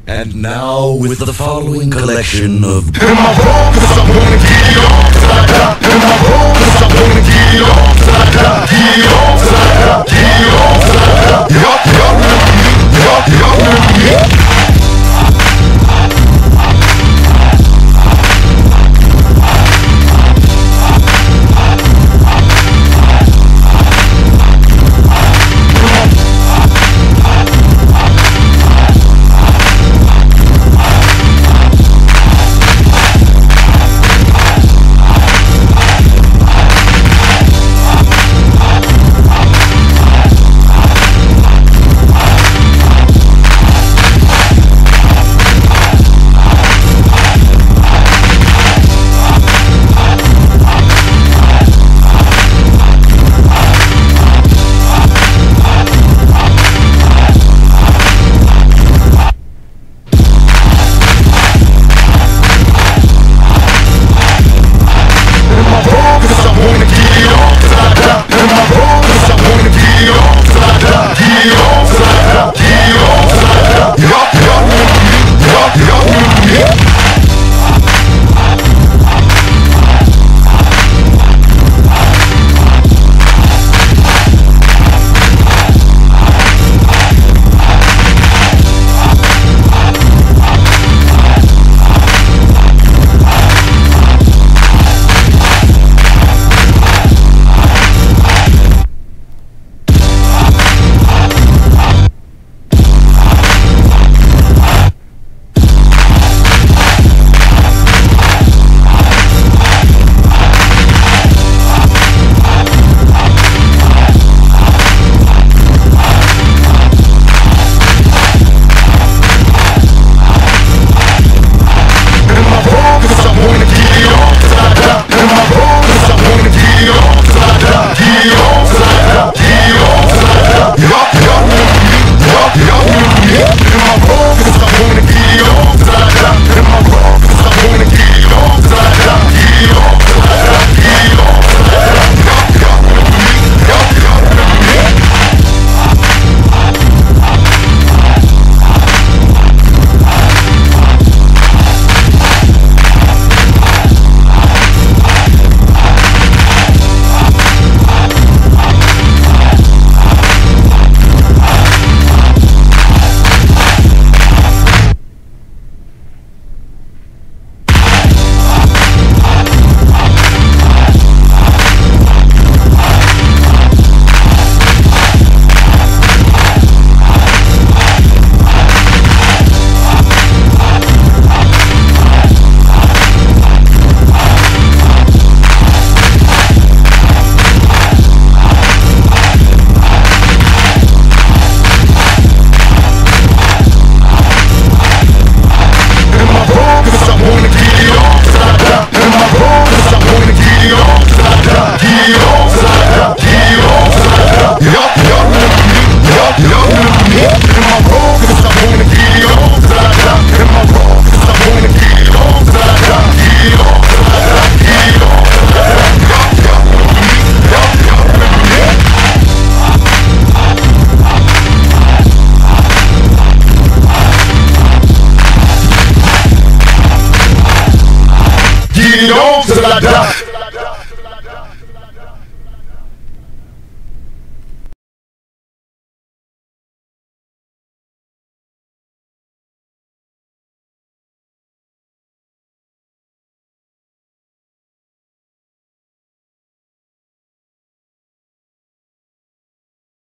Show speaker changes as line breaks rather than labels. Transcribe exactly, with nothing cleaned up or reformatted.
And now with the following collection of
Am I wrong? Cause I wanna get on till I die. Am I wrong? Cause I wanna get on till I die. Get on till I die. Get on till I die. Y'all, y'all remember me. Y'all, y'all remember me. Get on till I die.